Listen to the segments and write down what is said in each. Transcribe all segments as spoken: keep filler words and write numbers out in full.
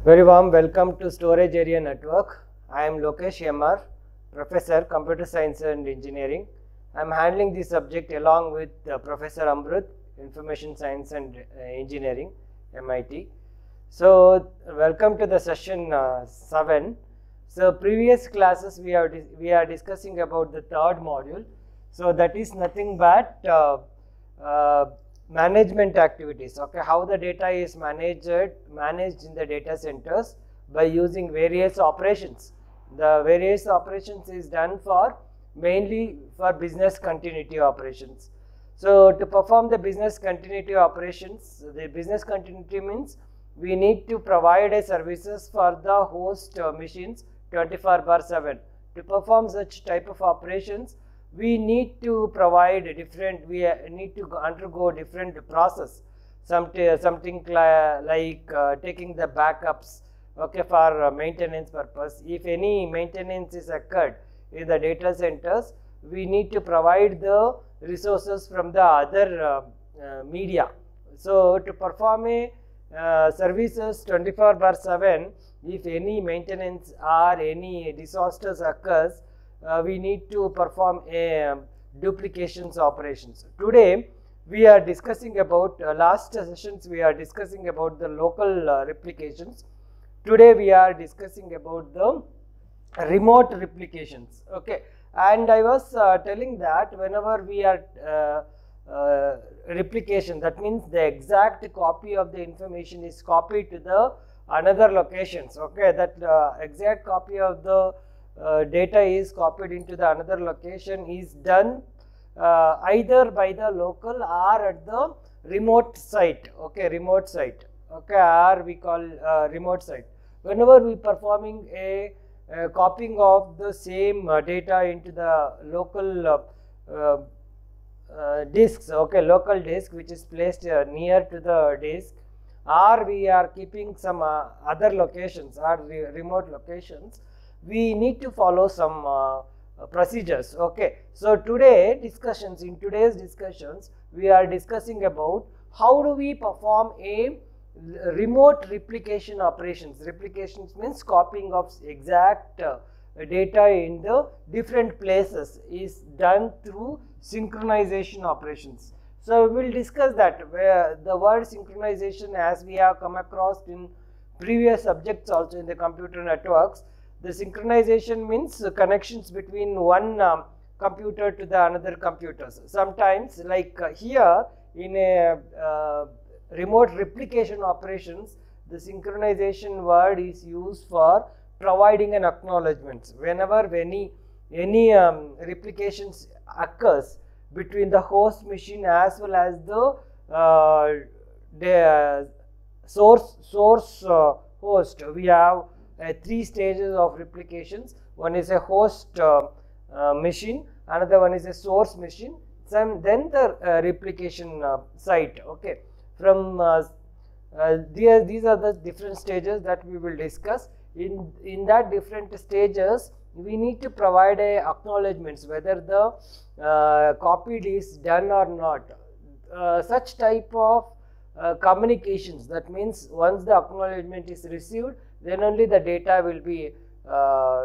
Very warm welcome to Storage Area Network. I am Lokesh M R, Professor Computer Science and Engineering. I am handling this subject along with uh, Professor Amrut, Information Science and uh, Engineering, M I T. So, welcome to the session uh, seven. So, previous classes we are we are discussing about the third module. So, that is nothing but uh, uh, management activities. Okay, how the data is managed managed in the data centers by using various operations. The various operations is done for mainly for business continuity operations. So, to perform the business continuity operations, the business continuity means we need to provide a services for the host uh, machines twenty-four bar seven. To perform such type of operations, we need to provide different, we need to undergo different process, some something like uh, taking the backups, okay, for uh, maintenance purpose. If any maintenance is occurred in the data centers, we need to provide the resources from the other uh, uh, media. So, to perform a uh, services twenty-four bar seven, if any maintenance or any disasters occurs, Uh, we need to perform a um, duplications operations. Today we are discussing about uh, last sessions we are discussing about the local uh, replications. Today we are discussing about the remote replications. Okay, and I was uh, telling that whenever we are uh, uh, replication, that means the exact copy of the information is copied to the another locations. Okay, that uh, exact copy of the Uh, data is copied into the another location is done uh, either by the local or at the remote site. Okay, remote site. Okay, or we call uh, remote site. Whenever we performing a, a copying of the same uh, data into the local uh, uh, uh, disks. Okay, local disk which is placed uh, near to the disk, or we are keeping some uh, other locations or re remote locations, we need to follow some uh, procedures. Okay, so today discussions in today's discussions we are discussing about how do we perform a remote replication operations. Replications means copying of exact uh, data in the different places is done through synchronization operations. So we will discuss that, where the word synchronization, as we have come across in previous subjects also in the computer networks. The synchronization means connections between one um, computer to the another computers. Sometimes, like uh, here in a uh, remote replication operations, the synchronization word is used for providing an acknowledgement. Whenever any any um, replications occurs between the host machine as well as the uh, the source source uh, host, we have Uh, three stages of replications. One is a host uh, uh, machine, another one is a source machine, some, then the uh, replication uh, site. Okay, from uh, uh, these, these are the different stages that we will discuss. In in that different stages, we need to provide a acknowledgements whether the uh, copied is done or not. Uh, such type of uh, communications, that means once the acknowledgement is received, then only the data will be uh,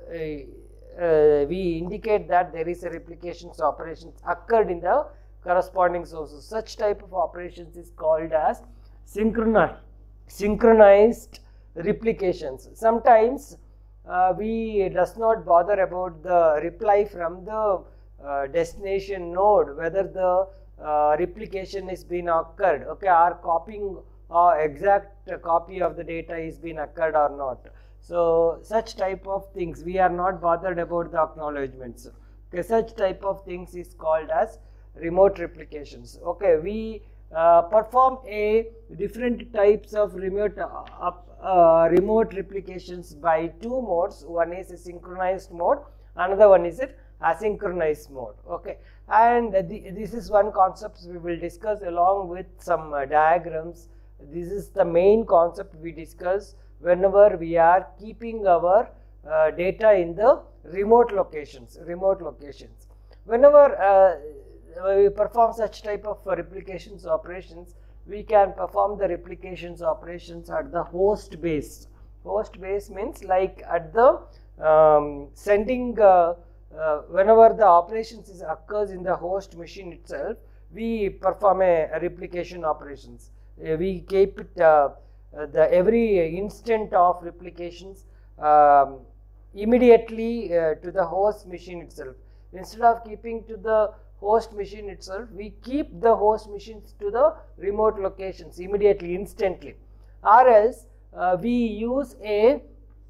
uh, we indicate that there is a replications operations occurred in the corresponding sources. Such type of operations is called as synchronized synchronized replications. Sometimes uh, we does not bother about the reply from the uh, destination node, whether the uh, replication is being occurred, okay, or copying or exact copy of the data is being occurred or not. So such type of things we are not bothered about the acknowledgements. Okay, such type of things is called as remote replications. Okay, we uh, perform a different types of remote uh, uh, remote replications by two modes. One is a synchronized mode, another one is a asynchronized mode. Okay, and the, this is one concept we will discuss along with some uh, diagrams. This is the main concept we discuss whenever we are keeping our uh, data in the remote locations. Remote locations. Whenever uh, we perform such type of uh, replications operations, we can perform the replications operations at the host base. Host base means like at the um, sending, uh, uh, whenever the operations is occurs in the host machine itself, we perform a, a replication operations. Uh, we keep it, uh, uh, the every instant of replications um, immediately uh, to the host machine itself. Instead of keeping to the host machine itself, we keep the host machines to the remote locations immediately, instantly, or else uh, we use a,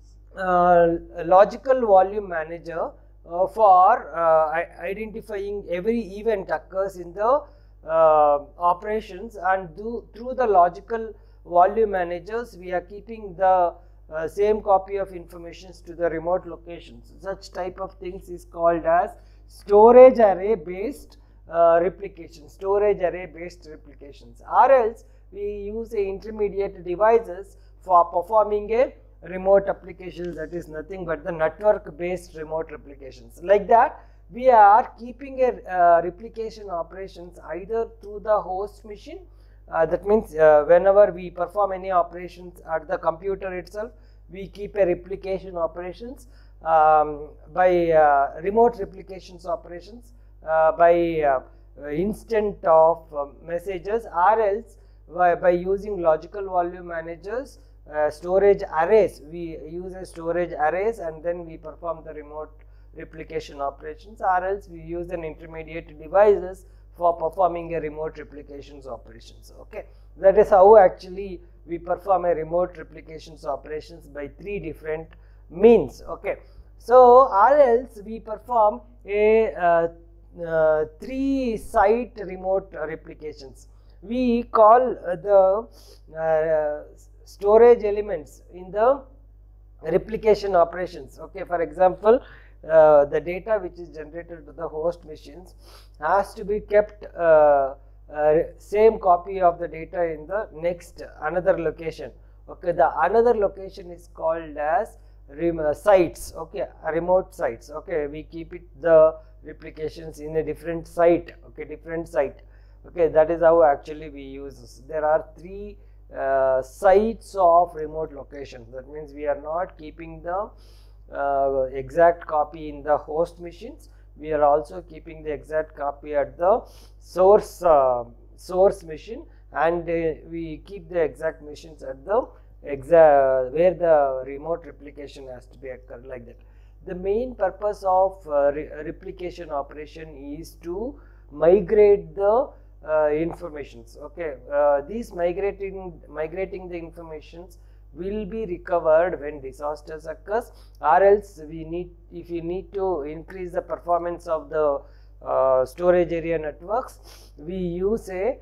uh, a logical volume manager uh, for uh, identifying every event occurs in the uh, operations, and do, through the logical volume managers we are keeping the uh, same copy of informations to the remote locations. Such type of things is called as storage array based uh, replication, storage array based replications, or else we use a intermediate devices for performing a remote application, that is nothing but the network based remote replications. Like that, we are keeping a uh, replication operations either through the host machine, uh, that means uh, whenever we perform any operations at the computer itself, we keep a replication operations um, by uh, remote replications operations uh, by uh, instant of uh, messages, or else by, by using logical volume managers, uh, storage arrays. We use a storage arrays and then we perform the remote replication operations, or else we use an intermediate devices for performing a remote replications operations. Okay, that is how actually we perform a remote replications operations by three different means. Okay, so or else we perform a uh, uh, three site remote replications. We call uh, the uh, storage elements in the replication operations. Okay, for example, uh, the data which is generated to the host machines has to be kept uh, uh, same copy of the data in the next another location. Okay, the another location is called as rem sites. Okay, remote sites. Okay, we keep it the replications in a different site. Okay, different site. Okay, that is how actually we use this. There are three uh, sites of remote location. That means we are not keeping the uh, exact copy in the host machines. We are also keeping the exact copy at the source uh, source machine, and uh, we keep the exact machines at the exact where the remote replication has to be occurred, like that. The main purpose of uh, re replication operation is to migrate the uh, informations. Okay, uh, these migrating migrating the informations will be recovered when disasters occurs, or else we need, if you need to increase the performance of the uh, storage area networks, we use a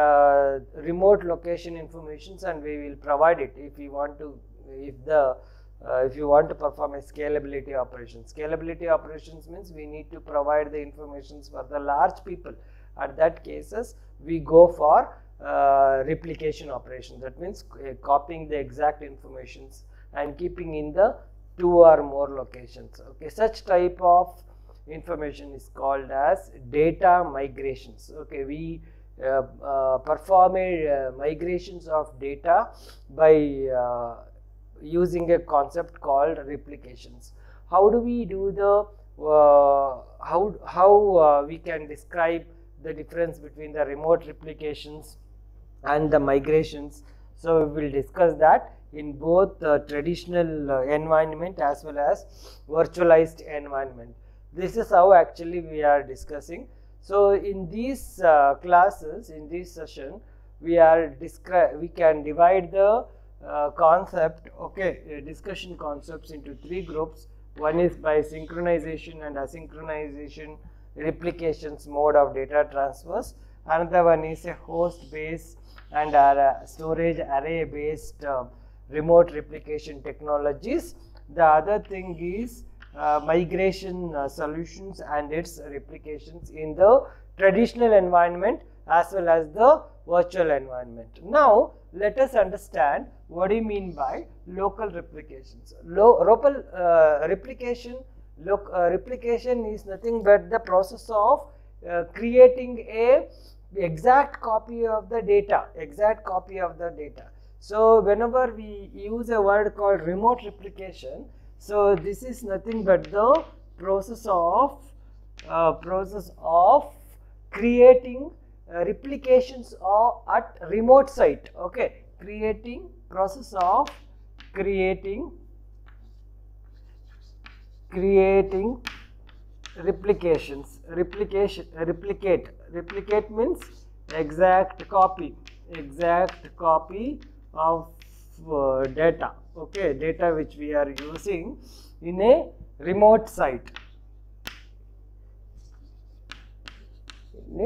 uh, remote location informations and we will provide it if you want to, if the uh, if you want to perform a scalability operation. Scalability operations means we need to provide the informations for the large people. At that cases we go for Uh, replication operation. That means uh, copying the exact informations and keeping in the two or more locations. Okay, such type of information is called as data migrations. Okay, we uh, uh, perform a uh, migrations of data by uh, using a concept called replications. How do we do the uh, how how uh, we can describe the difference between the remote replications and the migrations? So we will discuss that in both uh, traditional uh, environment as well as virtualized environment. This is how actually we are discussing. So in these uh, classes, in this session, we are describe we can divide the uh, concept, okay, uh, discussion concepts into three groups. One is by synchronization and asynchronization replications mode of data transfers. Another one is a host based and uh, storage array based uh, remote replication technologies. The other thing is uh, migration uh, solutions and its replications in the traditional environment as well as the virtual environment. Now let us understand what do you mean by local replications. Lo local uh, replication Look, uh, replication is nothing but the process of uh, creating a exact copy of the data, exact copy of the data. So whenever we use a word called remote replication, so this is nothing but the process of uh, process of creating uh, replications of at remote site. Okay, creating process of creating creating replications. Replication replicate replicate means exact copy, exact copy of uh, data. Okay, data which we are using in a remote site. In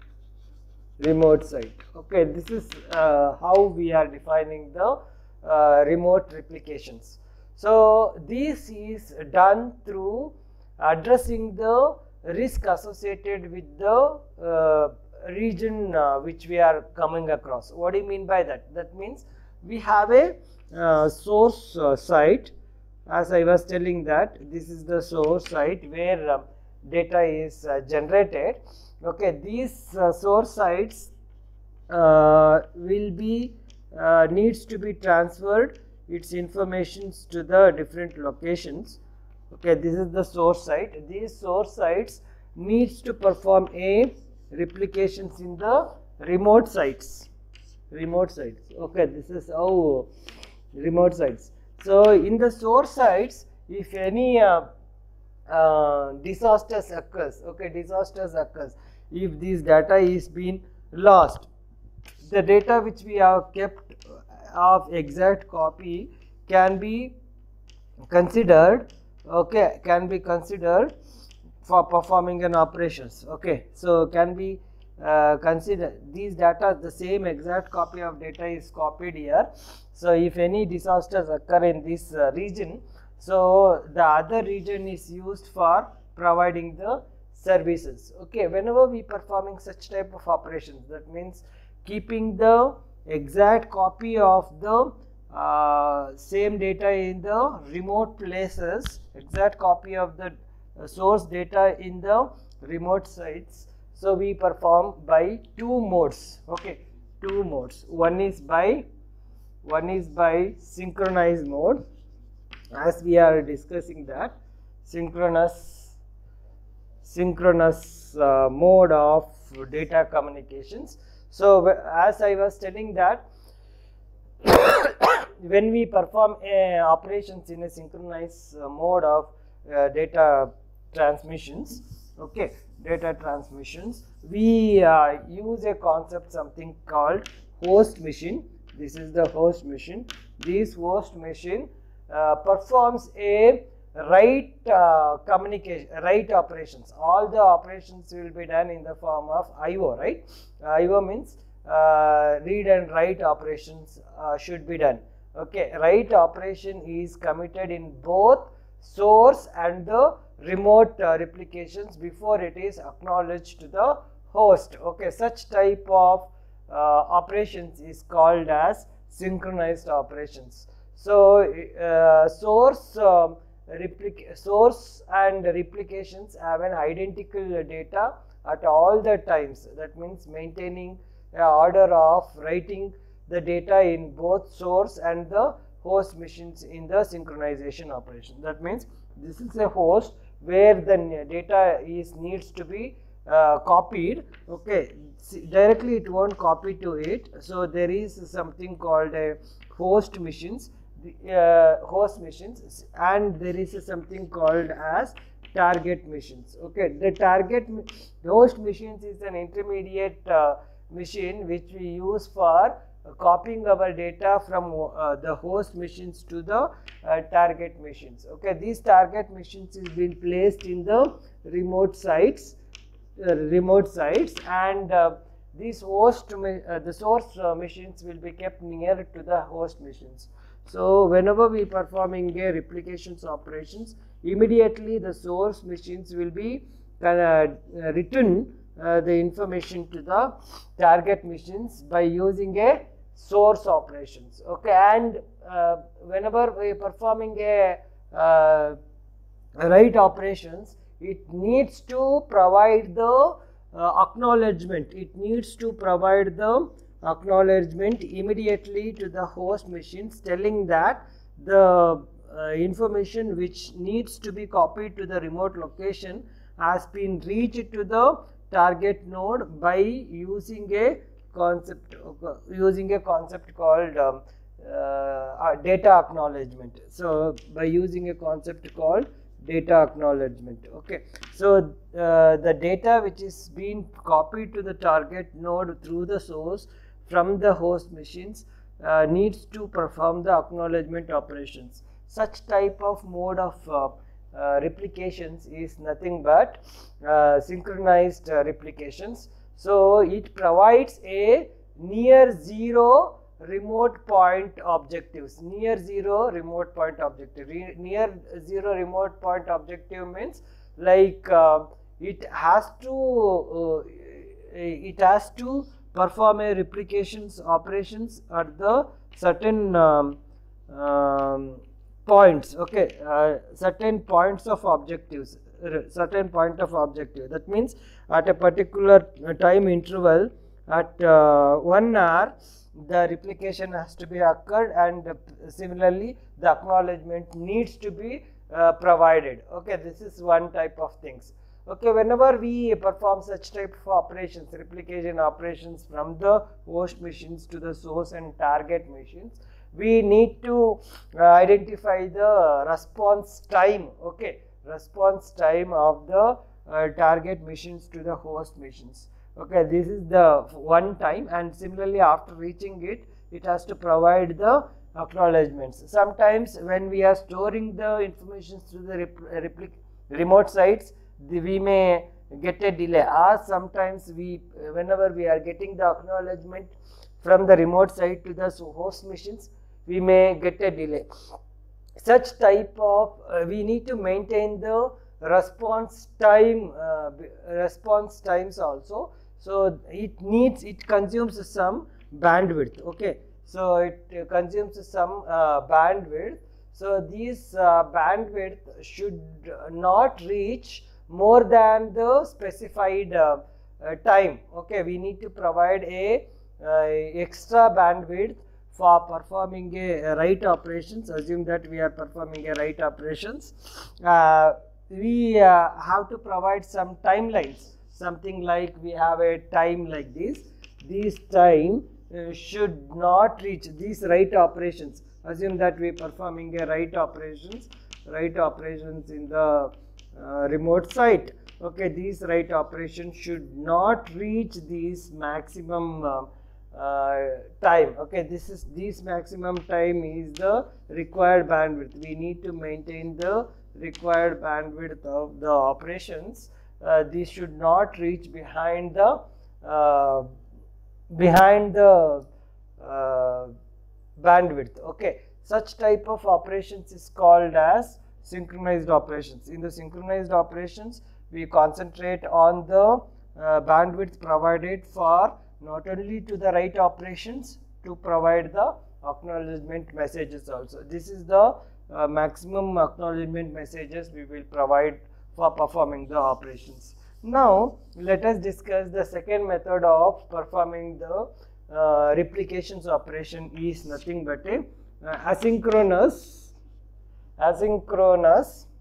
a remote site. Okay, this is uh, how we are defining the uh, remote replications. So this is done through addressing the risk associated with the uh, region uh, which we are coming across. What do you mean by that? That means we have a uh, source uh, site, as I was telling that this is the source site where uh, data is uh, generated. Okay, these uh, source sites uh, will be uh, needs to be transferred its informations to the different locations. Okay, this is the source site. These source sites needs to perform a replications in the remote sites. Remote sites. Okay, this is how remote sites. So in the source sites, if any uh, uh, disasters occurs, okay, disasters occurs, if this data is being lost, the data which we have kept of exact copy can be considered, okay, can be considered for performing an operations. Okay, so can be uh, consider these data, the same exact copy of data is copied here. So if any disasters occur in this uh, region, so the other region is used for providing the services. Okay, whenever we performing such type of operations, that means keeping the exact copy of the uh, same data in the remote places, exact copy of the uh, source data in the remote sites. So we perform by two modes. Okay, two modes. One is by one is by synchronous mode, as we are discussing that synchronous synchronous uh, mode of data communications. So as I was telling that when we perform uh, operations in a synchronized uh, mode of uh, data transmissions, okay, data transmissions, we uh, use a concept something called host machine. This is the host machine. This host machine uh, performs a write uh, communication, write operations. All the operations will be done in the form of I O, right? Uh, I O means uh, read and write operations uh, should be done. Okay, write operation is committed in both source and the remote uh, replications before it is acknowledged to the host. Okay, such type of uh, operations is called as synchronized operations. So uh, source um, Replic source and replications have an identical data at all the times. That means maintaining a order of writing the data in both source and the host machines in the synchronization operation. That means this is a host where the data is needs to be uh, copied. Okay, see, directly it won't copy to it. So there is something called a host machines. The, uh, host machines, and there is a something called as target machines. Okay, the target the host machines is an intermediate uh, machine which we use for uh, copying our data from uh, the host machines to the uh, target machines. Okay, these target machines is being placed in the remote sites, uh, remote sites, and uh, these host uh, the source uh, machines will be kept near to the host machines. So whenever we performing a replications operations, immediately the source machines will be uh, return uh, the information to the target machines by using a source operations. Okay, and uh, whenever we performing a uh, write operations, it needs to provide the uh, acknowledgement. It needs to provide the acknowledgement immediately to the host machines, telling that the uh, information which needs to be copied to the remote location has been reached to the target node by using a concept uh, using a concept called um, uh, data acknowledgement. So by using a concept called data acknowledgement. Okay, so uh, the data which is being copied to the target node through the source from the host machines uh, needs to perform the acknowledgement operations. Such type of mode of uh, uh, replications is nothing but uh, synchronized uh, replications. So it provides a near zero remote point objectives. Near zero remote point objective. Re near zero remote point objective means like uh, it has to uh, it has to perform a replications operations at the certain um, um, points. Okay, uh, certain points of objectives. Certain point of objective. That means at a particular time interval, at uh, one hour, the replication has to be occurred, and uh, similarly the acknowledgement needs to be uh, provided. Okay, this is one type of things. Okay, whenever we perform such type of operations, replication operations from the host machines to the source and target machines, we need to uh, identify the response time. Okay, response time of the uh, target machines to the host machines. Okay, this is the one time, and similarly after reaching it, it has to provide the acknowledgements. Sometimes when we are storing the information through the repl remote sites, the, we may get a delay, or sometimes we whenever we are getting the acknowledgement from the remote site to the host machines, we may get a delay. Such type of uh, we need to maintain the response time uh, response times also. So it needs it consumes some bandwidth. Okay, so it uh, consumes some uh, bandwidth. So these uh, bandwidth should not reach more than the specified uh, uh, time. Okay, we need to provide a uh, extra bandwidth for performing a write operations. Assume that we are performing a write operations. Uh, we uh, have to provide some timelines. Something like we have a time like this. This time uh, should not reach these write operations. Assume that we are performing a write operations, write operations in the uh, remote site. Okay, these write operations should not reach this maximum uh, uh, time. Okay, this is this maximum time is the required bandwidth. We need to maintain the required bandwidth of the operations. Uh, these should not reach behind the uh, behind the uh, bandwidth. Okay, such type of operations is called as synchronized operations. In the synchronized operations, we concentrate on the uh, bandwidth provided for not only to the write operations, to provide the acknowledgement messages also. This is the uh, maximum acknowledgement messages we will provide for performing the operations. Now let us discuss the second method of performing the uh, replications operation. Is nothing but a uh, asynchronous asynchronous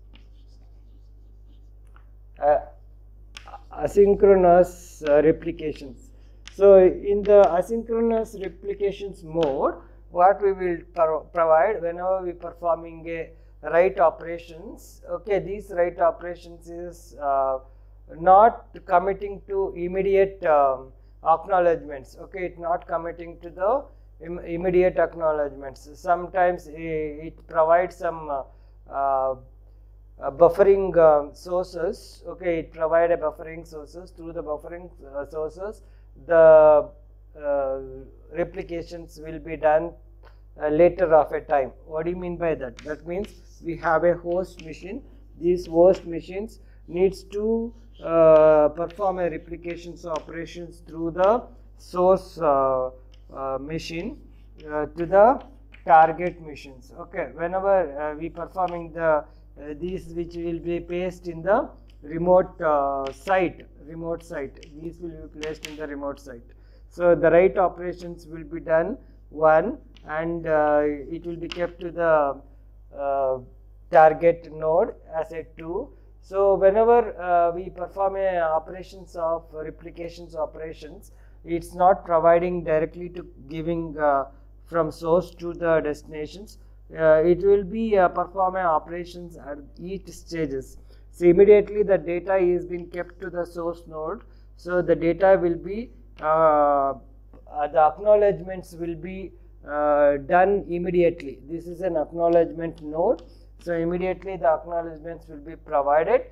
uh, asynchronous uh, replications. So in the asynchronous replications mode, what we will provide whenever we performing a write operations. Okay, these write operations is uh, not committing to immediate um, acknowledgements. Okay, it's not committing to the im immediate acknowledgements. Sometimes it, it provides some uh, uh, uh, buffering uh, sources. Okay, it provide a buffering sources. Through the buffering uh, sources, the uh, replications will be done uh, later of a time. What do you mean by that? That means we have a host machine. These host machines needs to uh, perform a replications operations through the source uh, uh, machine uh, to the target machines. Okay, whenever uh, we performing the uh, these which will be placed in the remote uh, site, remote site. These will be placed in the remote site. So the write operations will be done one, and uh, it will be kept to the uh, target node as a two. So whenever uh, we perform a operations of replications operations, it's not providing directly to giving uh, from source to the destinations. Uh, it will be uh, performing operations at each stages. So immediately the data is being kept to the source node. So the data will be uh, uh, the acknowledgements will be uh, done immediately. This is an acknowledgement node. So immediately the acknowledgements will be provided.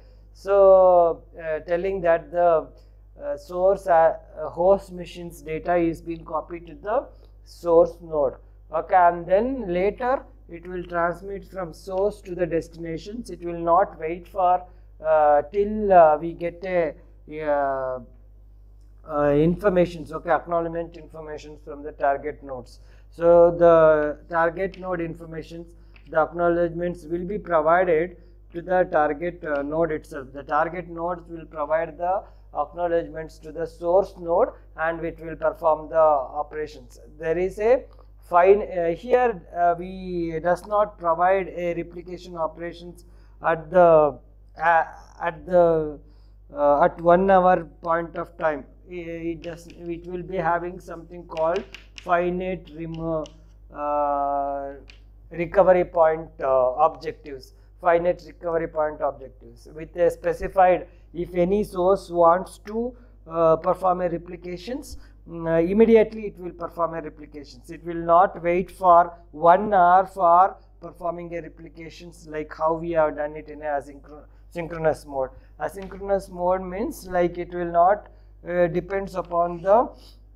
So uh, telling that the uh, source uh, host machine's data is being copied to the source node. Okay, and then later it will transmit from source to the destinations. It will not wait for uh, till uh, we get a uh, uh, informations, okay, acknowledgement information from the target nodes. So the target node informations, the acknowledgements will be provided to the target uh, node itself. The target nodes will provide the acknowledgements to the source node, and it will perform the operations. There is a fine uh, here uh, we does not provide a replication operations at the uh, at the uh, at one hour point of time. It does it will be having something called finite remo uh, recovery point uh, objectives, finite recovery point objectives with a specified, if any source wants to uh, perform a replications, uh, immediately it will perform a replications. It will not wait for one hour for performing a replications like how we have done it in a asynchronous mode. Asynchronous mode means like it will not uh, depends upon the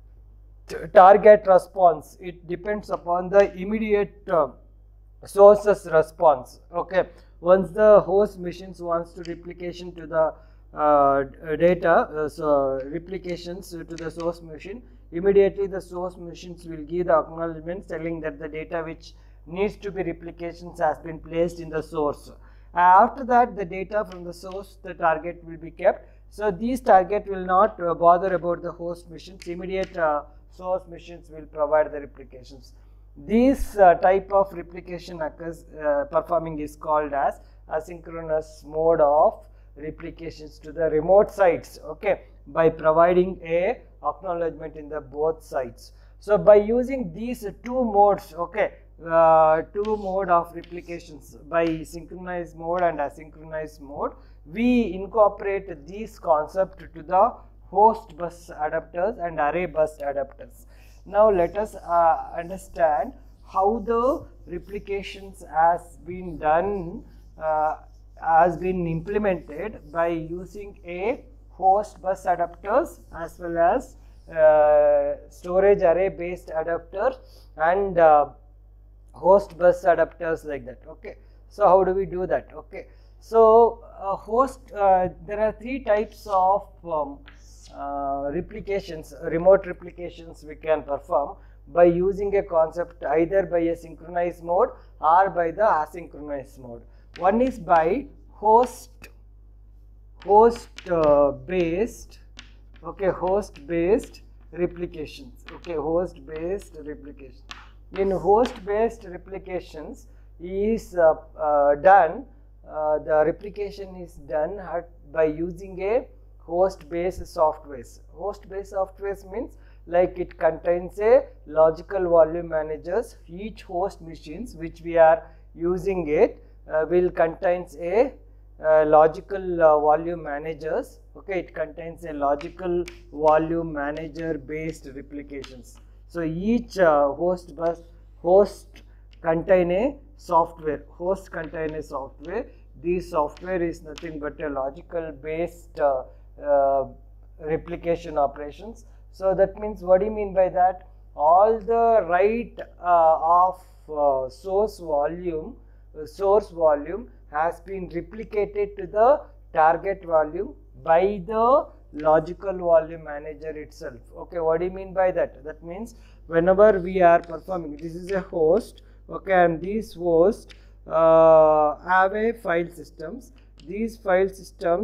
target response. It depends upon the immediate uh, sources response. Okay, once the host machines wants to replication to the uh, data, uh, so replications to the source machine, immediately the source machines will give the acknowledgement telling that the data which needs to be replications has been placed in the source. Uh, after that, the data from the source, the target will be kept. So these target will not uh, bother about the host machines. Immediate uh, source machines will provide the replications. This uh, type of replication occurs, uh, performing is called as asynchronous mode of replications to the remote sites, okay, by providing a acknowledgement in the both sites. So by using these two modes, okay, uh, two mode of replications by synchronized mode and asynchronous mode, we incorporate these concept to the host bus adapters and array bus adapters. Now let us uh, understand how the replications has been done, uh, has been implemented by using a host bus adapters as well as uh, storage array based adapters and uh, host bus adapters like that. Okay, so how do we do that? Okay, so uh, host uh, there are three types of um, uh, replications, remote replications we can perform by using a concept either by a synchronized mode or by the asynchronous mode. One is by host host uh, based, okay, host based replications, okay, host based replication. In host based replications is uh, uh, done, uh, the replication is done at, by using a host based softwares. Host based softwares means like it contains a logical volume managers. Each host machines which we are using it uh, will contains a uh, logical uh, volume managers. Okay, it contains a logical volume manager based replications. So each uh, host bus host contain a software. Host contain a software. This software is nothing but a logical based uh, uh, replication operations. So that means, what do you mean by that? All the write uh, of uh, source volume, uh, source volume has been replicated to the target volume by the logical volume manager itself. Okay, what do you mean by that? That means whenever we are performing, this is a host, okay, and these hosts uh, have a file systems. These file systems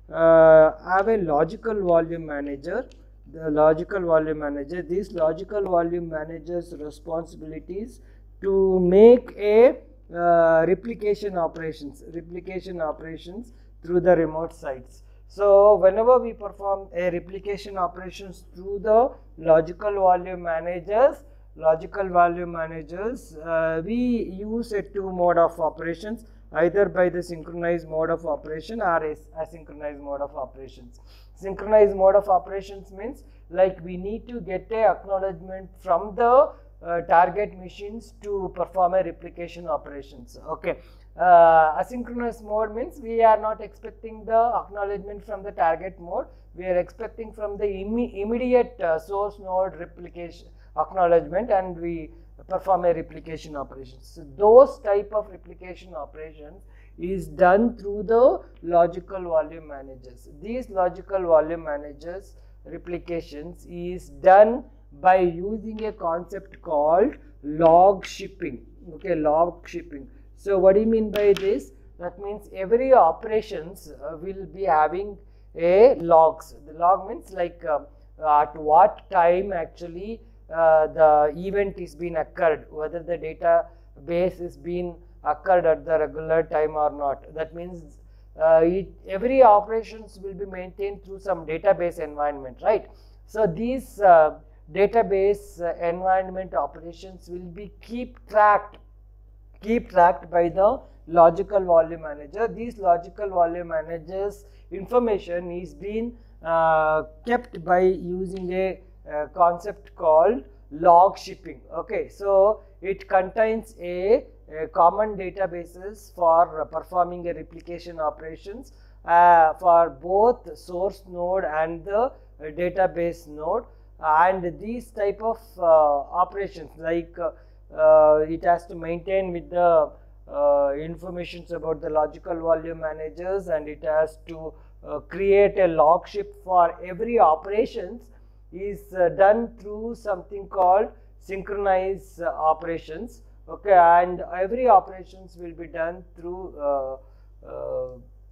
uh, have a logical volume manager. The logical volume manager, these logical volume managers responsibilities to make a uh, replication operations, replication operations through the remote sites. So whenever we perform a replication operations through the logical volume managers, logical volume managers, uh, we use a two mode of operations, either by the synchronized mode of operation or asynchronized mode of operations. Synchronized mode of operations means like we need to get a acknowledgement from the uh, target machines to perform a replication operations. Okay. Uh, asynchronous mode means we are not expecting the acknowledgement from the target mode, we are expecting from the imme immediate uh, source node replication acknowledgement, and we perform a replication operations. So those type of replication operations is done through the logical volume managers. These logical volume managers replications is done by using a concept called log shipping. Okay, log shipping. So what do you mean by this? That means every operations uh, will be having a logs. The log means like uh, at what time actually uh, the event is being occurred, whether the database is being occurred at the regular time or not. That means uh, it, every operations will be maintained through some database environment, right? So these uh, database uh, environment operations will be keep tracked keep tracked by the logical volume manager. These logical volume managers information is being uh, kept by using a uh, concept called log shipping. Okay, so it contains a, a common databases for uh, performing a replication operations uh, for both source node and the uh, database node, and these type of uh, operations like uh, Uh, it has to maintain with the uh, informations about the logical volume managers, and it has to uh, create a log ship for every operations is uh, done through something called synchronized uh, operations. Okay, and every operations will be done through uh, uh,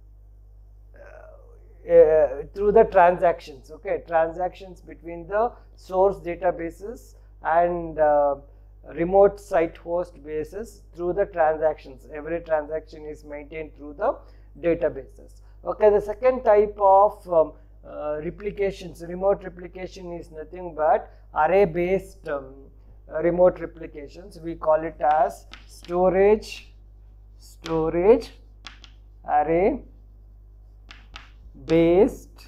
uh, through the transactions. Okay, transactions between the source databases and uh, remote site host bases through the transactions. Every transaction is maintained through the databases. Okay, the second type of um, uh, replications, remote replication, is nothing but array based um, uh, remote replications. We call it as storage storage array based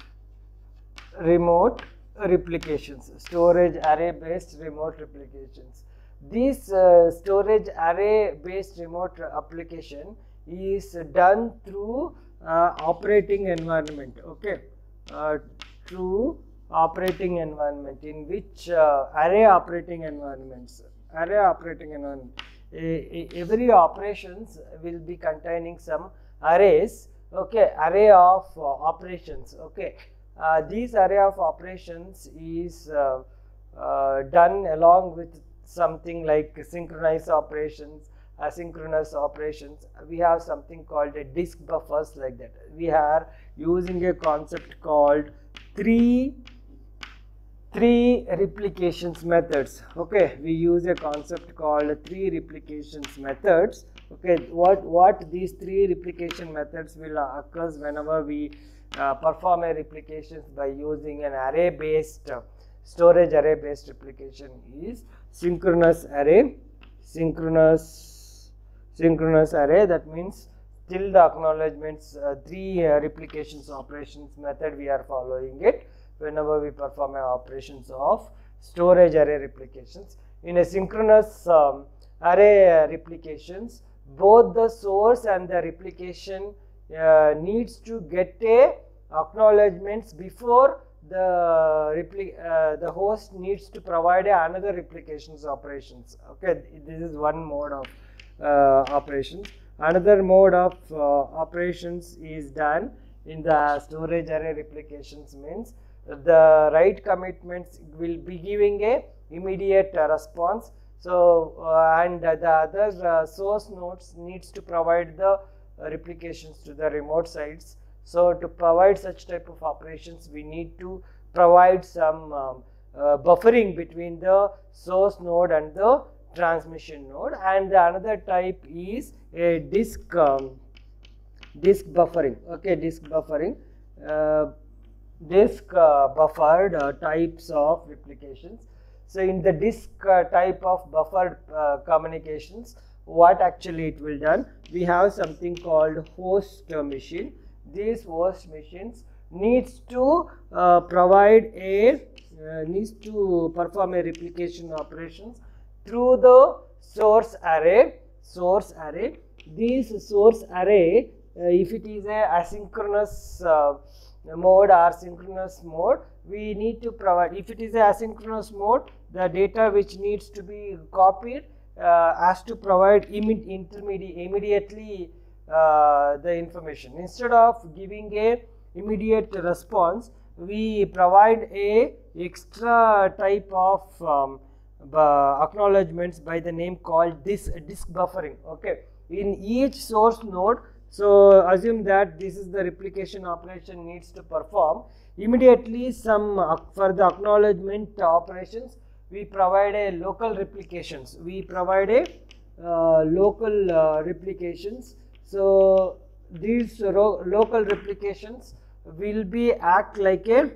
remote replications. Storage array based remote replications. This uh, storage array based remote application is done through uh, operating environment. Okay, uh, through operating environment, in which uh, array operating environments, array operating environment, a, a, every operations will be containing some arrays. Okay, array of uh, operations. Okay, uh, these array of operations is uh, uh, done along with something like synchronized operations, asynchronous operations. We have something called a disk buffers, like that. We are using a concept called three three replications methods. Okay, we use a concept called three replications methods. Okay, what what these three replication methods will uh, occur whenever we uh, perform a replications by using an array based uh, storage array based replication is synchronous array, synchronous synchronous array. That means till the acknowledgements, uh, three uh, replications operations method we are following it whenever we perform a operations of storage array replications. In a synchronous um, array uh, replications, both the source and the replication uh, needs to get a acknowledgements before the repli uh, the host needs to provide another replications operations. Okay, this is one mode of uh, operations. Another mode of uh, operations is done in the storage array replications, means the write commitments will be giving a immediate uh, response. So uh, and uh, the other uh, source nodes needs to provide the uh, replications to the remote sites. So to provide such type of operations, we need to provide some um, uh, buffering between the source node and the transmission node. And the another type is a disk um, disk buffering. Okay, disk buffering. Uh, disk uh, buffered uh, types of replications. So in the disk uh, type of buffered uh, communications, what actually it will done, we have something called host uh, machine. These host machines needs to uh, provide a uh, needs to perform a replication operations through the source array. Source array. This source array, uh, if it is a asynchronous uh, mode or synchronous mode, we need to provide. If it is a asynchronous mode, the data which needs to be copied uh, has to provide imme intermediate immediately uh, the information. Instead of giving a immediate response, we provide a extra type of um, acknowledgements by the name called this disk buffering. Okay, in each source node. So assume that this is the replication operation needs to perform. Immediately some uh, for the acknowledgement operations, we provide a local replications. We provide a uh, local uh, replications. So these local replications will be act like a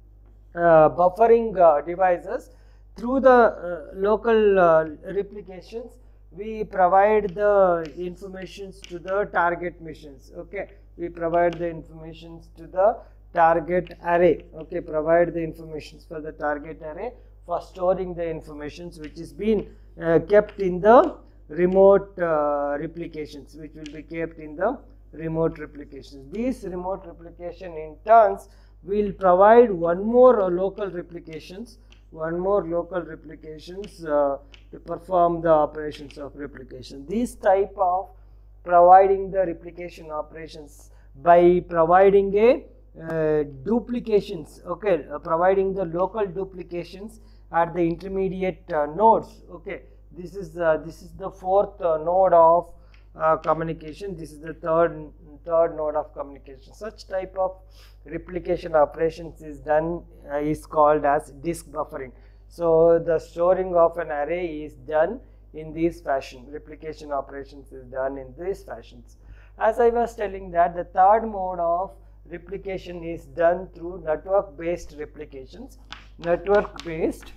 uh, buffering uh, devices. Through the uh, local uh, replications, we provide the informations to the target machines. Okay, we provide the informations to the target array. Okay, provide the informations for the target array for storing the informations which is being uh, kept in the remote uh, replications, which will be kept in the remote replications. These remote replication in turns will provide one more uh, local replications one more local replications uh, to perform the operations of replication. This type of providing the replication operations by providing a uh, duplications, okay, uh, providing the local duplications at the intermediate uh, nodes. Okay, this is uh, this is the fourth uh, node of uh, communication. This is the third third node of communication. Such type of replication operations is done uh, is called as disk buffering. So the storing of an array is done in this fashion. Replication operations is done in these fashions. As I was telling that the third mode of replication is done through network based replications. Network based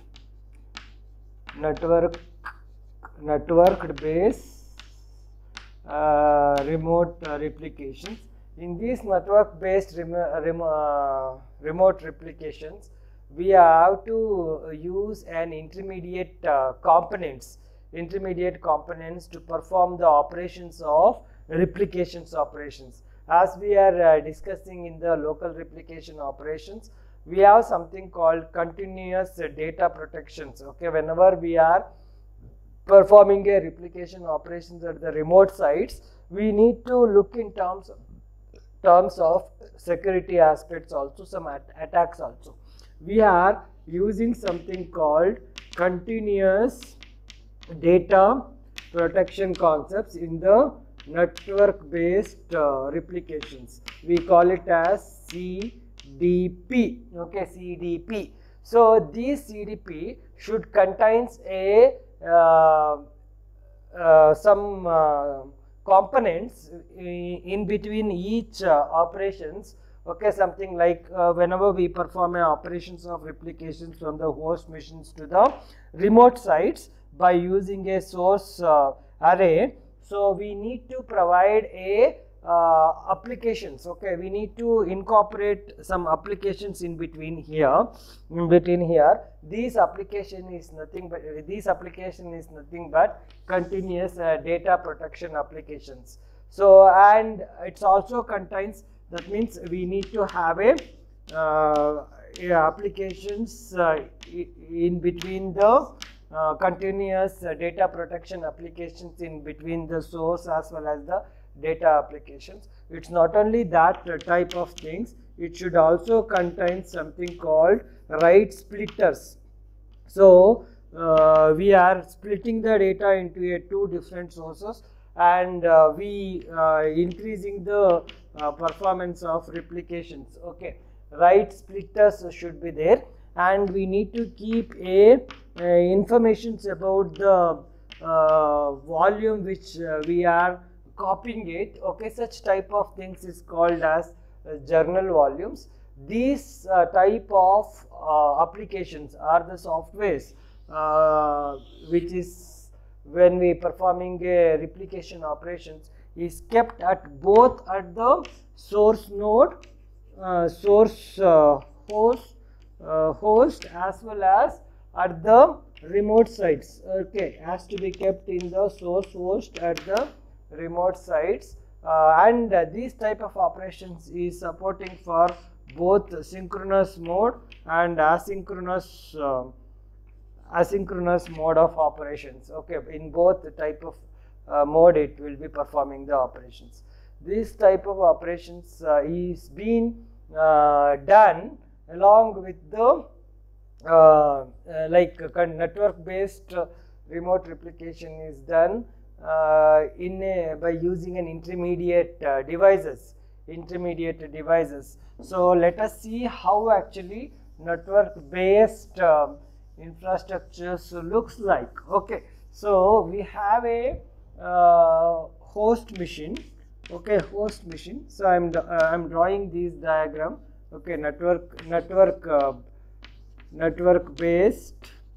network network based uh, remote uh, replications. In these network based rem rem uh, remote replications, we have to use an intermediate uh, components intermediate components to perform the operations of replications operations. As we are uh, discussing in the local replication operations, we have something called continuous uh, data protections. Okay, whenever we are performing a replication operations at the remote sites, we need to look in terms of terms of security aspects also, some at attacks also. We are using something called continuous data protection concepts in the network based uh, replications. We call it as C D P. Okay, C D P. So this C D P should contains a uh, uh, some uh, components in between each uh, operations. Okay, something like uh, whenever we perform a operations of replications from the host machines to the remote sites by using a source uh, array, so we need to provide a uh, applications. Okay, we need to incorporate some applications in between here in between here This application is nothing but uh, this application is nothing but continuous uh, data protection applications. So and it's also contains, that means we need to have a uh, applications uh, in between the uh, continuous uh, data protection applications in between the source as well as the data applications. It's not only that uh, type of things, it should also contain something called write splitters. So uh, we are splitting the data into a two different sources, and uh, we uh, increasing the uh, performance of replications. Okay, write splitters should be there, and we need to keep a uh, informations about the uh, volume which uh, we are copying it. Okay, such type of things is called as uh, journal volumes. These uh, type of uh, applications are the softwares uh, which is when we performing a replication operations is kept at both at the source node, uh, source uh, host, uh, host as well as at the remote sites. Okay, has to be kept in the source host at the remote sites, uh, and uh, these type of operations is supporting for both synchronous mode and asynchronous uh, asynchronous mode of operations. Okay, in both the type of uh, mode it will be performing the operations. This type of operations uh, is being uh, done along with the uh, uh, like uh, network based uh, remote replication is done uh, in a, by using an intermediate uh, devices intermediate devices. So let us see how actually network based uh, infrastructures looks like. Okay, so we have a uh, host machine. Okay, host machine. So I'm uh, I'm drawing this diagram. Okay, network network uh, network based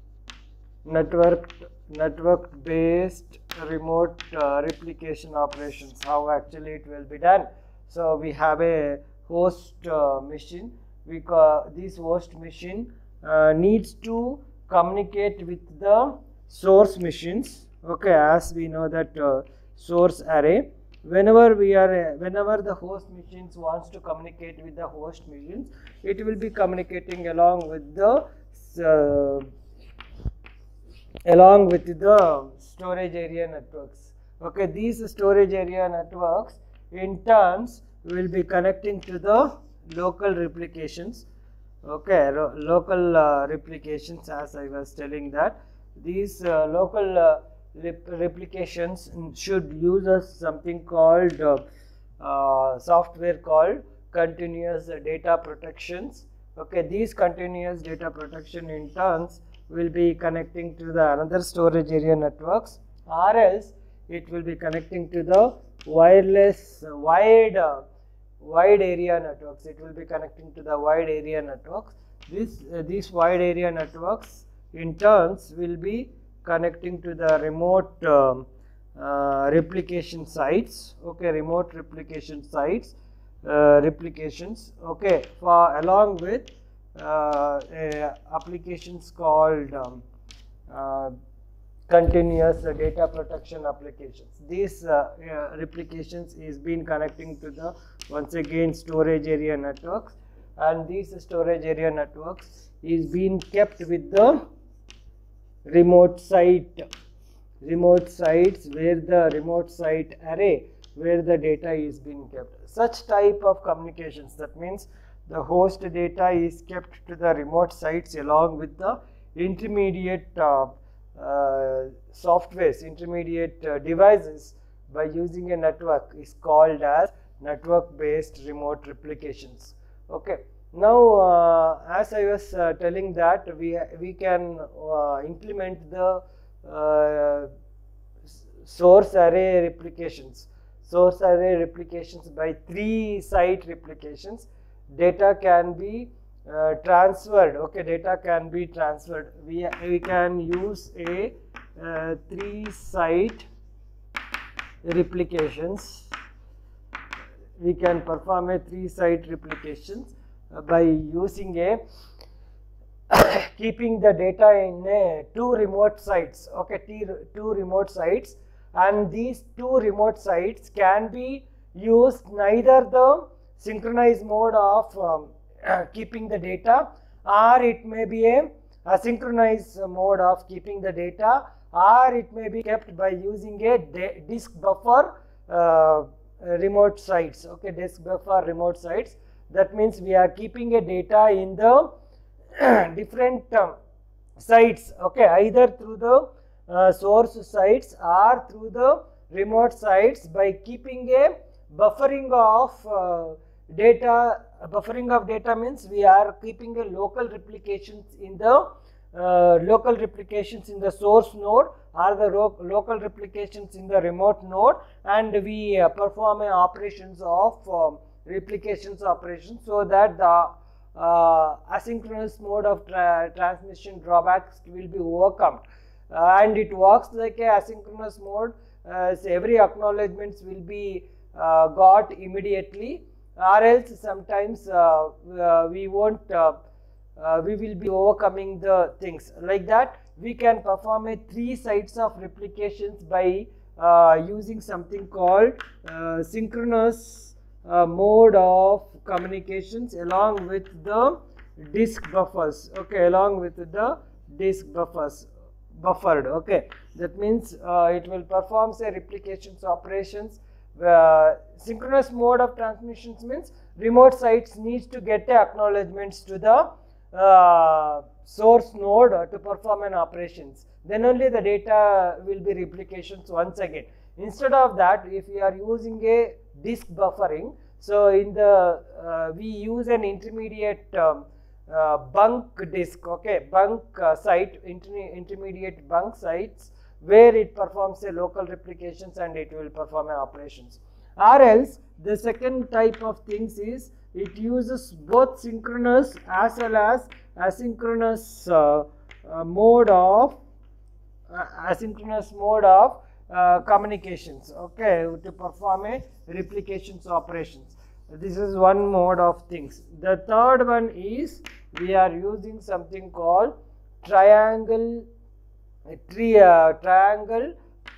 network network based remote uh, replication operations, how actually it will be done. So we have a host uh, machine. We call this host machine uh, needs to communicate with the source machines. Okay, as we know that uh, source array, whenever we are uh, whenever the host machines wants to communicate with the host machines, it will be communicating along with the uh, along with the storage area networks. Okay, these storage area networks in turns will be connecting to the local replications. Okay, local uh, replications, as I was telling that these uh, local uh, rep replications should use us something called uh, uh, software called continuous data protections. Okay, these continuous data protection in turns will be connecting to the another storage area networks, or else it will be connecting to the wireless uh, wide uh, wide area networks. It will be connecting to the wide area networks. This uh, these wide area networks in turns will be connecting to the remote um, uh, replication sites. Okay, remote replication sites uh, replications. Okay, for along with uh, uh, applications called um, uh, continuous uh, data protection applications. These uh, uh, replications is been connecting to the once again storage area networks, and these storage area networks is being kept with the remote site remote sites where the remote site array where the data is being kept. Such type of communications, that means the host data is kept to the remote sites along with the intermediate uh, uh, softwares, intermediate uh, devices by using a network is called as network based remote replications. Okay, now uh, as I was uh, telling that we we can uh, implement the uh, source array replications source array replications by three site replications. Data can be uh, transferred. Okay, data can be transferred. We we can use a uh, three site replications. We can perform a three site replications uh, by using a keeping the data in a two remote sites. Okay, two remote sites, and these two remote sites can be used neither the synchronized mode of um, uh, keeping the data, or it may be a asynchronous mode of keeping the data, or it may be kept by using a disk buffer uh, remote sites. Okay, disk buffer remote sites. That means we are keeping a data in the different um, sites. Okay, either through the uh, source sites or through the remote sites by keeping a buffering of uh, data. Buffering of data means we are keeping a local replications in the uh, local replications in the source node or the local replications in the remote node, and we uh, perform a operations of um, replications operations, so that the uh, asynchronous mode of tra transmission drawbacks will be overcome. Uh, and it works like a asynchronous mode. Uh, so every acknowledgements will be uh, got immediately, or else sometimes uh, uh, we won't uh, uh, we will be overcoming the things like that. We can perform a three sites of replications by uh, using something called uh, synchronous uh, mode of communications along with the disk buffers. Okay, along with the disk buffers buffered. Okay, that means uh, it will perform say replications operations. Uh, synchronous mode of transmissions means remote sites needs to get the acknowledgements to the uh, source node uh, to perform an operations. Then only the data will be replications once again. Instead of that, if we are using a disk buffering, so in the uh, we use an intermediate um, uh, bunk disk. Okay, bunk uh, site, inter intermediate bunk sites, where it performs a local replications and it will perform a operations. Or else the second type of things is it uses both synchronous as well as asynchronous uh, uh, mode of uh, asynchronous mode of uh, communications. Okay, to perform a replications operations. This is one mode of things. The third one is we are using something called triangle tri uh, triangle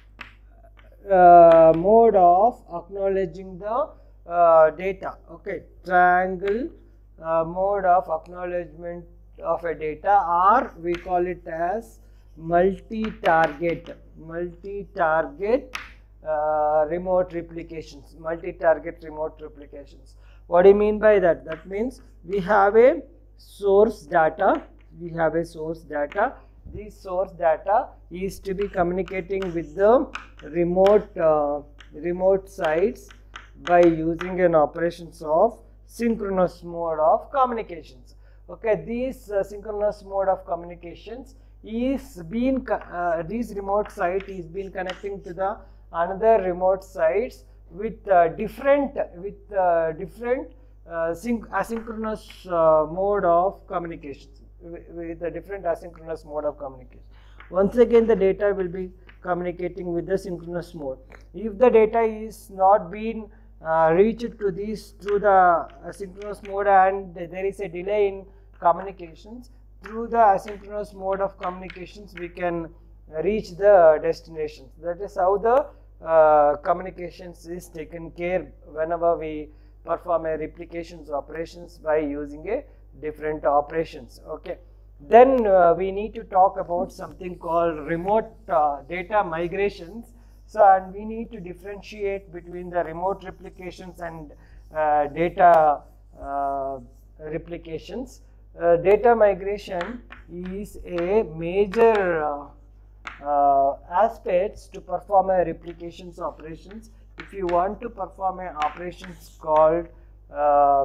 uh, mode of acknowledging the uh, data. Okay, triangle uh, mode of acknowledgement of a data, or we call it as multi-target multi-target uh, remote replications. Multi-target remote replications. What do you mean by that? That means we have a source data. We have a source data. This source data is to be communicating with the remote uh, remote sites by using an operations of synchronous mode of communications. Okay, this uh, synchronous mode of communications is being uh, this remote site is being connecting to the another remote sites with uh, different with uh, different uh, sync asynchronous uh, mode of communications. With a different asynchronous mode of communication. Once again, the data will be communicating with the synchronous mode. If the data is not being uh, reached to this through the asynchronous mode and there is a delay in communications, through the asynchronous mode of communications we can reach the destination. That is how the uh, communications is taken care whenever we perform a replications operations by using a different operations. Okay, then uh, we need to talk about something called remote uh, data migrations. So, and we need to differentiate between the remote replications and uh, data uh, replications. Uh, data migration is a major uh, uh, aspects to perform a replications operations. If you want to perform a operations called uh,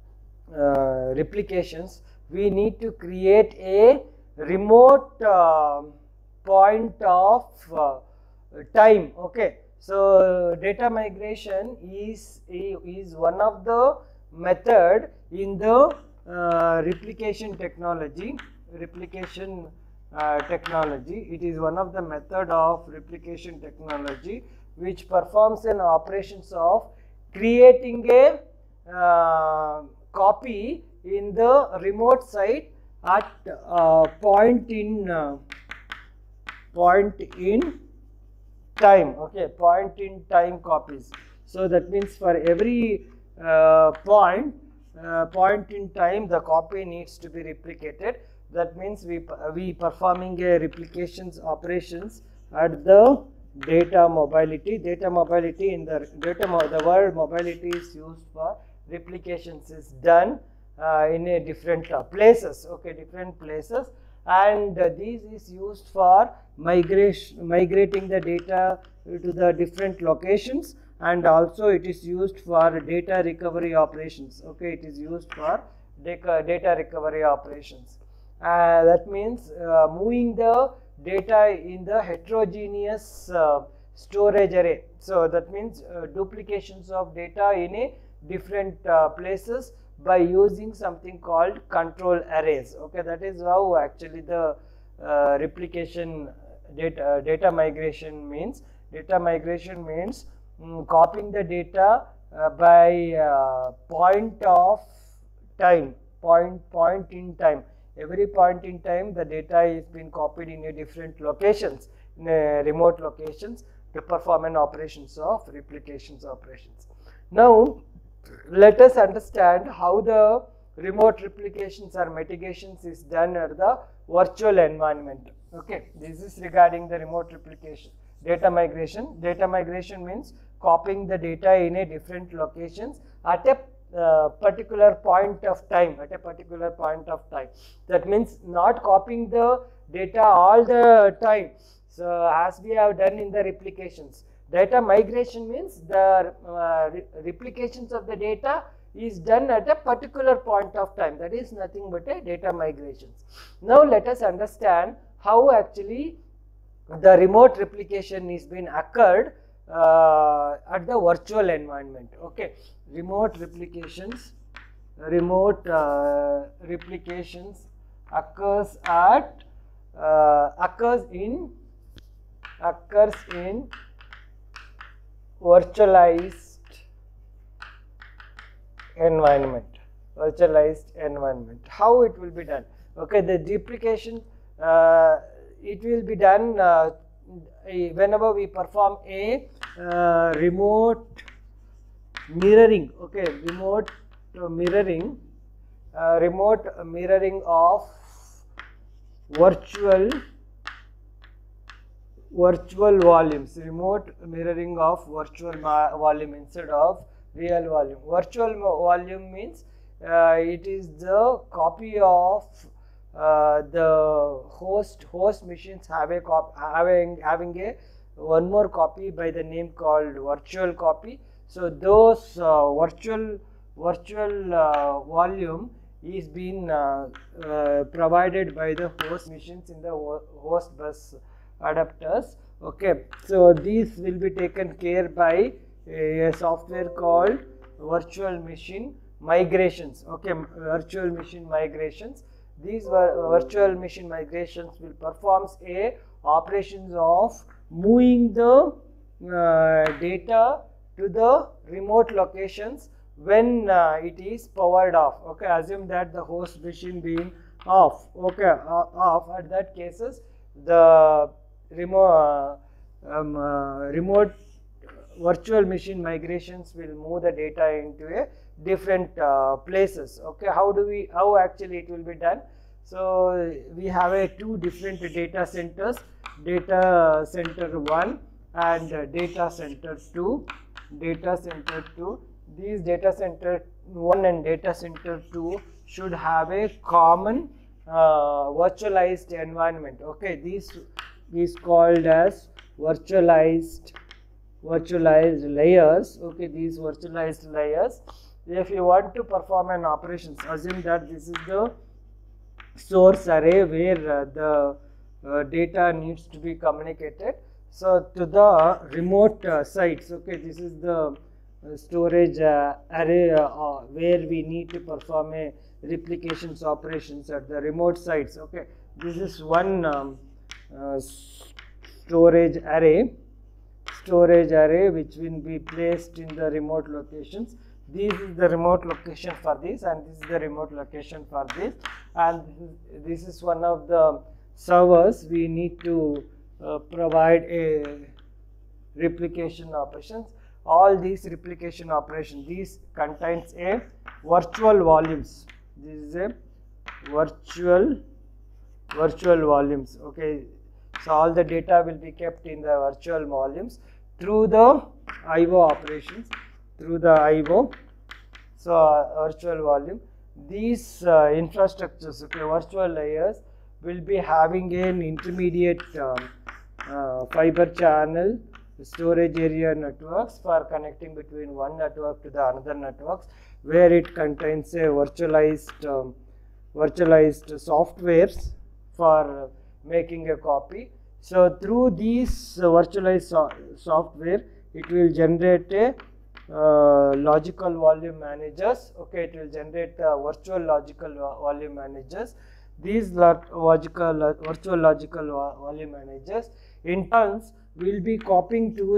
Uh, replications, we need to create a remote uh, point of uh, time. Okay, so data migration is is one of the method in the uh, replication technology. Replication uh, technology. It is one of the method of replication technology which performs an operations of creating a uh, copy in the remote site at uh, point in uh, point in time. Okay, point in time copies. So that means for every uh, point uh, point in time the copy needs to be replicated. That means we we performing a replications operations at the data mobility. Data mobility in the data mo the word mobility is used for replications is done uh, in a different uh, places. Okay, different places, and uh, this is used for migration migrating the data to the different locations, and also it is used for data recovery operations. Okay, it is used for data recovery operations. Uh, that means uh, moving the data in the heterogeneous uh, storage array. So that means uh, duplications of data in a different uh, places by using something called control arrays. Okay, that is how actually the uh, replication data uh, data migration means. Data migration means um, copying the data uh, by uh, point of time, point point in time. Every point in time the data is being copied in a different locations, in a remote locations, to perform an operations of replications operations. Now let us understand how the remote replications or mitigations is done at the virtual environment. Okay, this is regarding the remote replication. Data migration. Data migration means copying the data in a different locations at a uh, particular point of time, at a particular point of time. That means not copying the data all the time. So as we have done in the replications. Data migration means the uh, re replications of the data is done at a particular point of time. That is nothing but a data migrations. Now let us understand how actually the remote replication is being occurred uh, at the virtual environment. Okay, remote replications, remote uh, replications occurs at uh, occurs in occurs in virtualized environment. Virtualized environment. How it will be done? Okay, the duplication uh, it will be done uh, whenever we perform a uh, remote mirroring. Okay, remote mirroring, uh, remote mirroring of virtual virtual volumes, remote mirroring of virtual volume instead of real volume. Virtual volume means uh, it is the copy of uh, the host host machines have a cop having having a one more copy by the name called virtual copy. So those uh, virtual virtual uh, volume is being uh, uh, provided by the host machines in the host bus adapters. Okay, so these will be taken care by a software called virtual machine migrations. Okay, virtual machine migrations. These virtual machine migrations will perform a operations of moving the uh, data to the remote locations when uh, it is powered off. Okay, assume that the host machine being off. Okay, uh, off. At that cases, the remote uh, um, uh, remote virtual machine migrations will move the data into a different uh, places. Okay, how do we how actually it will be done? So we have a two different data centers, data center one and uh, data center two. Data center two. These data center one and data center two should have a common uh, virtualized environment. Okay, these is called as virtualized virtualized layers. Okay, these virtualized layers, if you want to perform an operations, assume that this is the source array where uh, the uh, data needs to be communicated. So to the remote uh, sites, okay, this is the uh, storage uh, array uh, uh, where we need to perform a replications operations at the remote sites. Okay, this is one um, uh, storage array storage array which will be placed in the remote locations. This is the remote location for this, and this is the remote location for this, and this is one of the servers we need to uh, provide a replication operations. All these replication operations, these contains a virtual volumes. This is a virtual virtual volumes. Okay, so all the data will be kept in the virtual volumes through the I O operations, through the I O. So uh, virtual volume, these uh, infrastructures, okay, virtual layers will be having an intermediate um, uh, fiber channel storage area networks for connecting between one network to the another networks, where it contains a virtualized um, virtualized softwares for making a copy. So through these uh, virtualized so software, it will generate a uh, logical volume managers. Okay, it will generate uh, virtual logical volume managers. These logical uh, virtual logical volume managers in turns will be copying to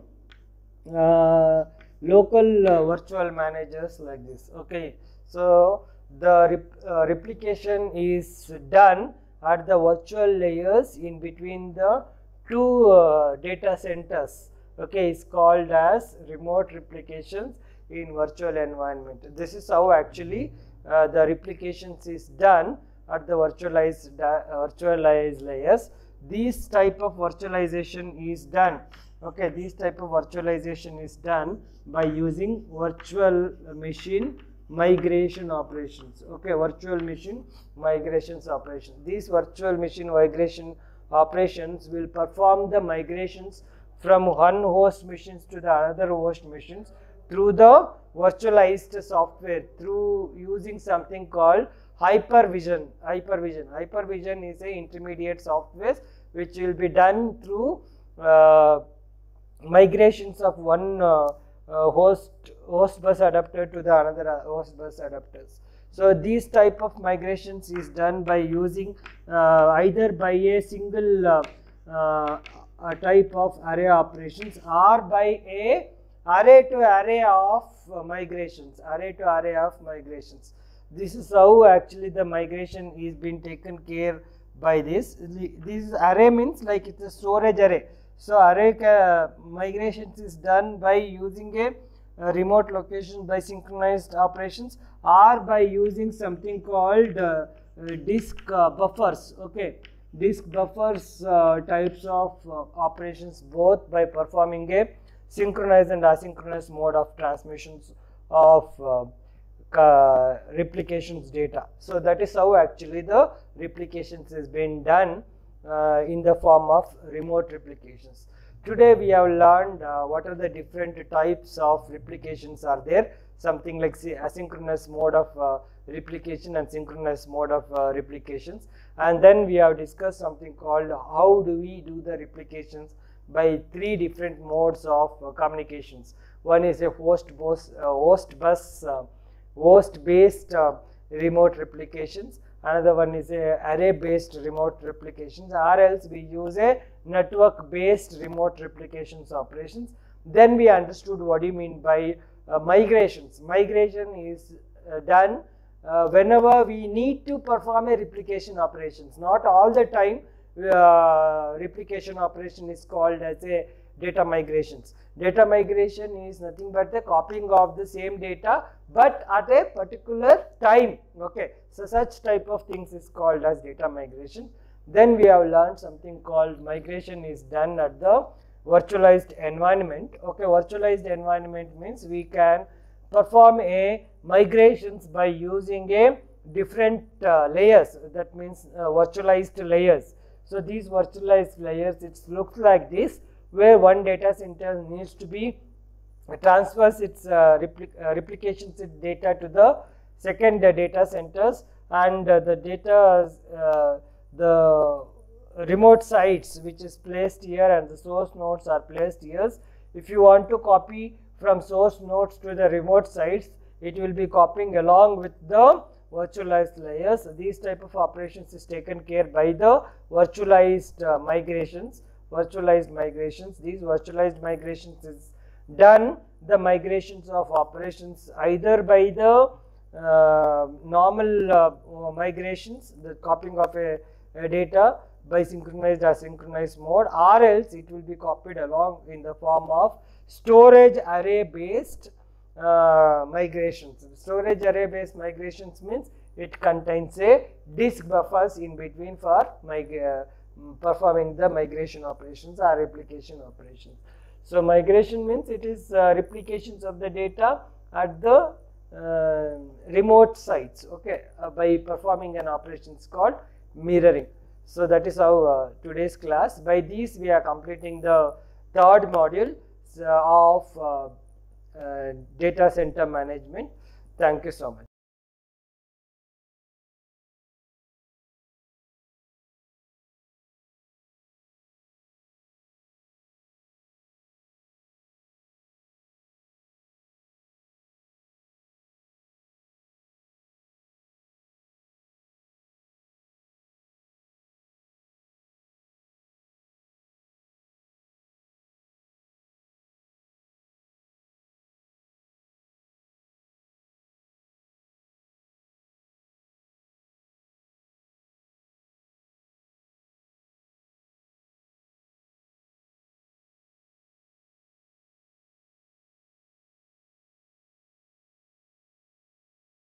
the uh, local uh, virtual managers like this. Okay, so the rep uh, replication is done at the virtual layers in between the two uh, data centers. Okay, it's called as remote replications in virtual environment. This is how actually uh, the replications is done at the virtualized uh, virtualized layers. This type of virtualization is done. Okay, this type of virtualization is done by using virtual machine migration operations. Okay, virtual machine migrations operations. These virtual machine migration operations will perform the migrations from one host machines to the another host machines through the virtualized software, through using something called hypervision. Hypervision. Hypervision is a intermediate software which will be done through uh, migrations of one uh, uh, host host bus adapter to the another uh, host bus adapters. So these type of migrations is done by using uh, either by a single uh, uh, a type of array operations or by a array to array of uh, migrations, array to array of migrations. This is how actually the migration is being taken care by this. This array means like it's a storage array. So array uh, migrations is done by using a, a remote location by synchronized operations or by using something called uh, uh, disk uh, buffers. Okay, disk buffers uh, types of uh, operations, both by performing a synchronized and asynchronous mode of transmissions of uh, Uh, replications data. So that is how actually the replications is being done uh, in the form of remote replications. Today we have learned uh, what are the different types of replications are there, something like say asynchronous mode of uh, replication and synchronous mode of uh, replications, and then we have discussed something called how do we do the replications by three different modes of uh, communications. One is a host bus, uh, host bus uh, host based uh, remote replications, another one is a array based remote replications, or else we use a network based remote replications operations. Then we understood what do you mean by uh, migrations. Migration is uh, done uh, whenever we need to perform a replication operations. Not all the time uh, replication operation is called as a data migrations. Data migration is nothing but the copying of the same data but at a particular time. Okay, so such type of things is called as data migration. Then we have learned something called migration is done at the virtualized environment. Okay, virtualized environment means we can perform a migrations by using a different uh, layers. That means uh, virtualized layers. So these virtualized layers, it looks like this, where one data center needs to be uh, transfers its uh, repli uh, replications its data to the second uh, data centers, and uh, the data uh, the remote sites which is placed here and the source nodes are placed here. If you want to copy from source nodes to the remote sites, it will be copying along with the virtualized layers. These type of operations is taken care by the virtualized uh, migrations. Virtualized migrations. These virtualized migrations is done the migrations of operations either by the uh, normal uh, migrations, the copying of a, a data by synchronized or synchronized mode, or else it will be copied along in the form of storage array based uh, migrations. Storage array based migrations means it contains a disk buffers in between for mig uh, performing the migration operations or replication operations. So migration means it is uh, replications of the data at the uh, remote sites, okay, uh, by performing an operations called mirroring. So that is how uh, today's class. By these we are completing the third module uh, of uh, uh, data center management. Thank you so much.